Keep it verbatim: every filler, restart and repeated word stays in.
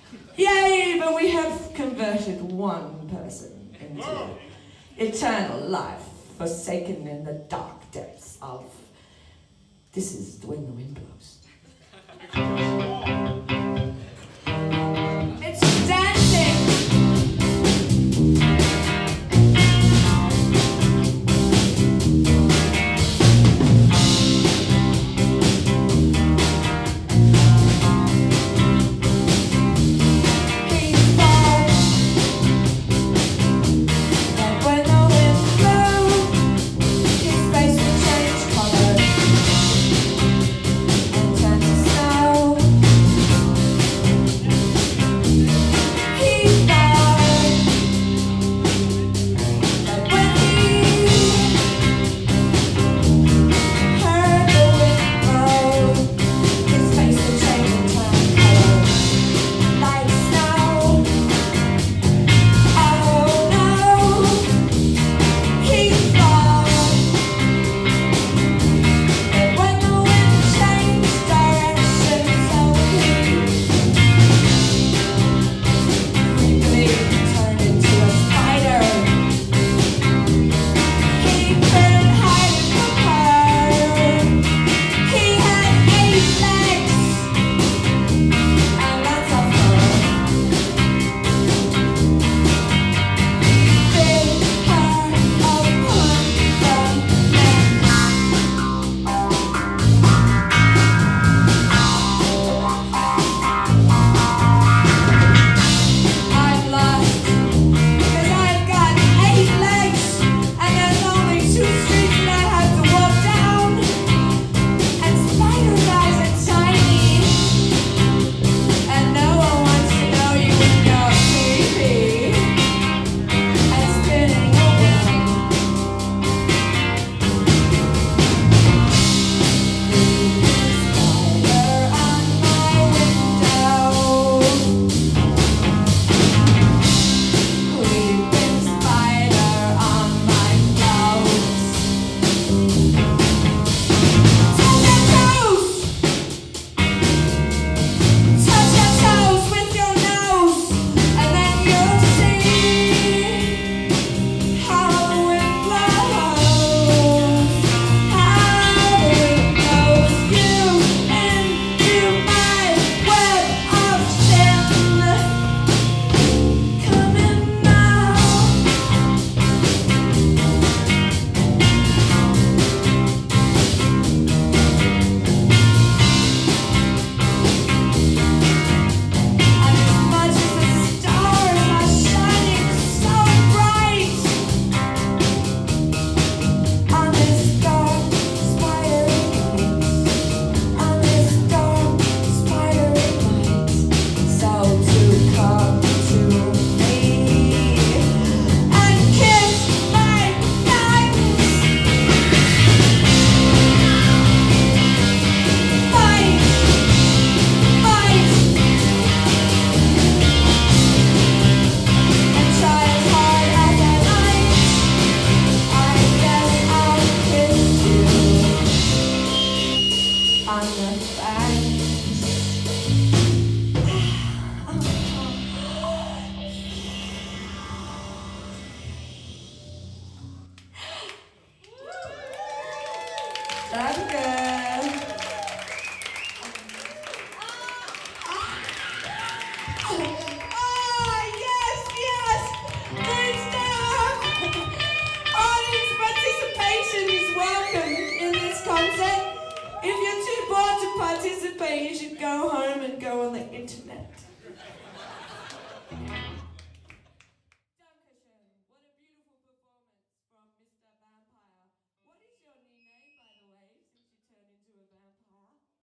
Yay, but we have converted one person into eternal life, forsaken in the dark depths of... This is when the wind blows. It's dancing! Danke. Oh, yes, yes. Good stuff. Audience participation is welcome in this concert. If you're too bored to participate, you should go home and go on the internet.